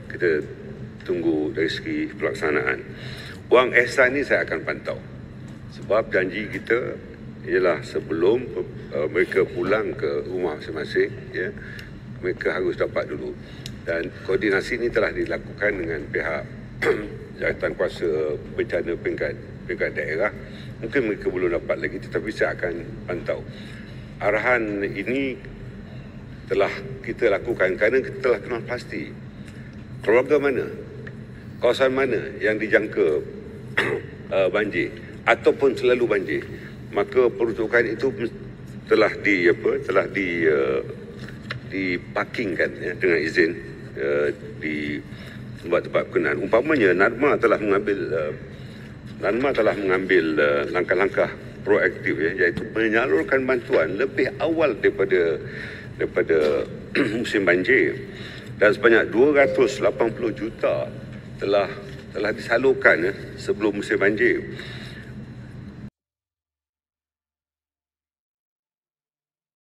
kita tunggu dari segi pelaksanaan. Wang ihsan ni saya akan pantau. Sebab janji kita ialah sebelum mereka pulang ke rumah masing-masing, ya, mereka harus dapat dulu. Dan koordinasi ini telah dilakukan dengan pihak jawatan kuasa bencana peringkat daerah. Mungkin mereka belum dapat lagi, tetapi saya akan pantau. Arahan ini telah kita lakukan kerana kita telah kenal pasti keluarga mana, kawasan mana yang dijangka banjir ataupun selalu banjir. Maka peruntukan itu telah diparkingkan, ya, dengan izin di tempat-tempat berkenaan. Umpamanya Nadma telah mengambil langkah-langkah proaktif, ya, iaitu menyalurkan bantuan lebih awal daripada musim banjir, dan sebanyak 280 juta telah disalurkan, ya, sebelum musim banjir.